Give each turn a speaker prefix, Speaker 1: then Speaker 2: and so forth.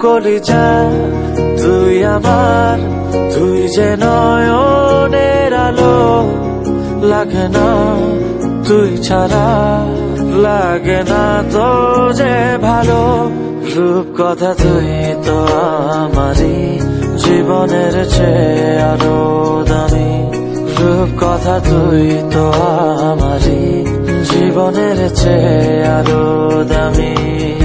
Speaker 1: কলিজা তুই আমার, তুই যে নয়নের আলো, লাগে না তুই ছাড়া, লাগে না তো যে ভালো। রূপ কথা তুই তো আমারই, জীবনের চেয়ে আরো দামি। রূপ কথা তুই তো আমারই, জীবনের চেয়ে আরো দামি।